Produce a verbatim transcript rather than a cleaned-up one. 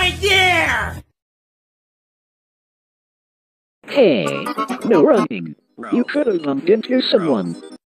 right there! Hey, no running. You could have bumped into someone.